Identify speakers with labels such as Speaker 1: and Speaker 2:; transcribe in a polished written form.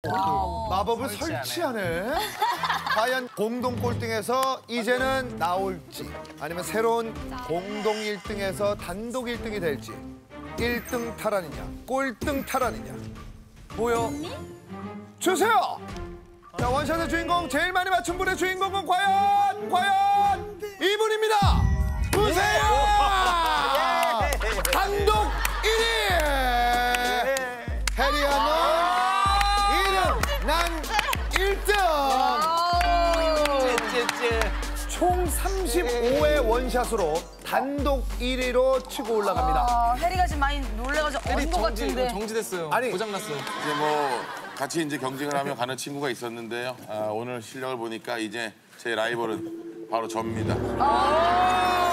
Speaker 1: 마법을 설치하네. 과연 공동 꼴등에서 이제는 나올지 아니면 새로운 공동 1등에서 단독 1등이 될지 1등 탈환이냐 꼴등 탈환이냐 보여 주세요. 자, 원샷의 주인공 제일 많이 맞춘 분의 주인공은 과연 이분입니다. 보세요. 단독 1위. 해리야 너 2등, 난 1등. 총 35회 원샷으로 단독 1위로 치고 올라갑니다.
Speaker 2: 해리가 지금 많이 놀래가지고 얻은 것 같은데.
Speaker 3: 정지됐어요.
Speaker 1: 아니,
Speaker 3: 고장났어.
Speaker 4: 이제 뭐 같이 이제 경쟁을 하며 가는 친구가 있었는데요. 오늘 실력을 보니까 이제 제 라이벌은 바로 접니다.